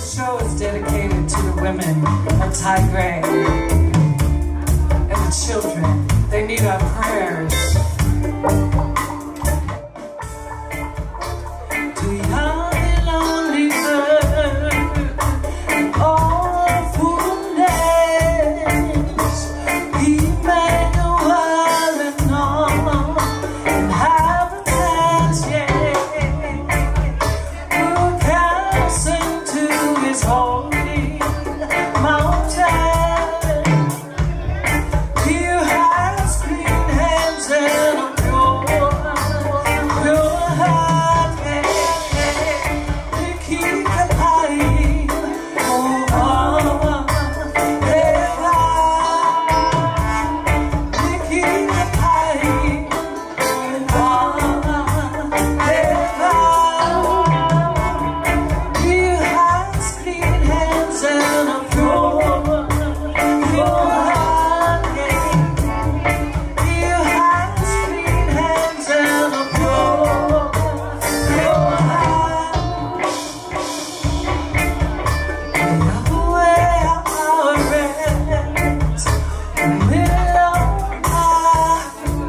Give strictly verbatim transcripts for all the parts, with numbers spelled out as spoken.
show is dedicated to the women of Tigray and the children. They need our prayers. To Yah lonely earth and all fullness, He made the world and all inhabitants, yeah, who can sing to His holy mountain. He has clean hands and a pure, pure heart. He keeps the light over their lives. He keeps the light over their lives. He has clean hands and a pure, pure heart. He has clean hands and a pure, pure heart. Yahweh our rest, middle eye,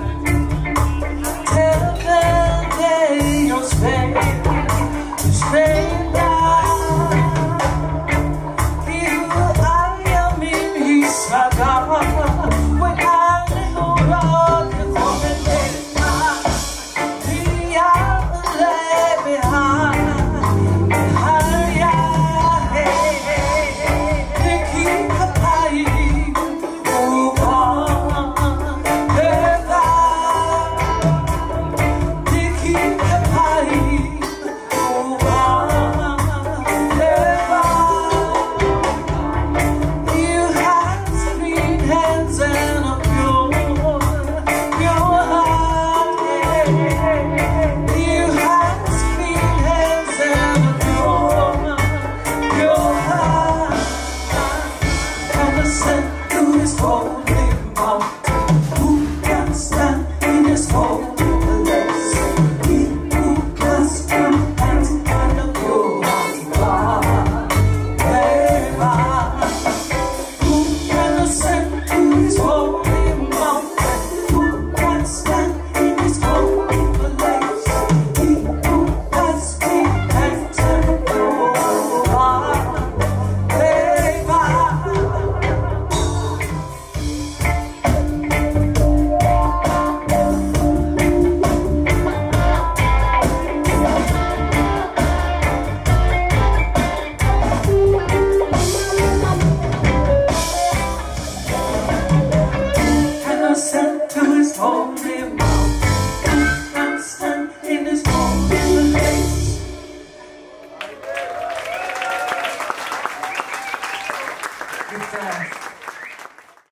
tell them they don't spend, spend down. He who I am in, He's my God. When I little rock, the woman let it fly. He out left behind, behind, yeah, hey, hey, hey. They keep the light over their lives. They keep the light over their lives. You have clean hands and a pure, pure heart. You have clean hands and a pure, pure heart. And ascend to His holy mountain. Who can stand in His holy place? He who has clean hands and a pure heart. Who can ascend to His holy mountain? Who can stand in His holy place? He who has clean hands and a pure heart. Can ascend to His holy mountain. Who can stand in His holy place? Good job.